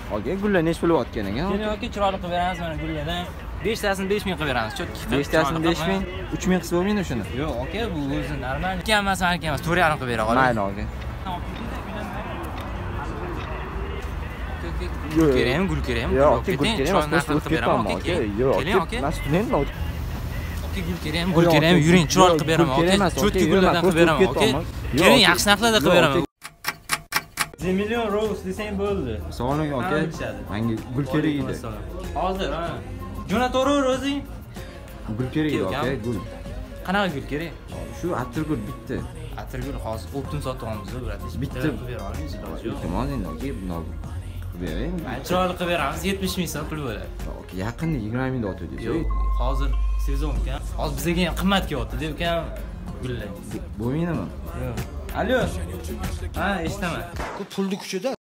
Aka, gullar nech pul bo'layotgan ekan? Keling aka, chiroyli qilib beramiz mana gullardan. 5tasini 5000 qilib beramiz. Chotki. 5tasini 5000, 3000 qilsa bo'lmaydi shuni? Yo'q, aka, bu o'zi normal. Ikki emas, aka emas, 4,5 qilib bera qoling. Mayli aka. Gul kerakmi? Yo'q, aka, gul kerak emas, o'tib ketaman aka. Yo'q, keling aka. Men studentman. Aka, gul kerakmi? Yuring, chiroyli qilib beraman aka. Chotki gullardan qilib beraman aka. Keling, yaxshi narxlarda qilib beraman. 1 million rose desang bo'ldi. Sog'lik aka. Menga gul kerak edi. Hozir, ha. Jo'nataver o'zing. Gul kerak edi aka, gul. Qanaqa gul kerak? Shu atirgul bitta. Atirgul hozir optin sotamiz, bratish. Bitta qilib bera olamiz, iloji yo'q. Iltimos endi aka, buni qilib bering. Chiroyli qilib beramiz, 70 ming so'm pul bo'ladi. Aka, yaqinda 20 ming deb aytdingiz. Yo'q, hozir sezon ekan. Hozir bizga ham qimmat kelyapti, deb ekan gullar. Bo'lmaydimi? Yo'q. Alo. Ha, eshitaman. Pulni kuchida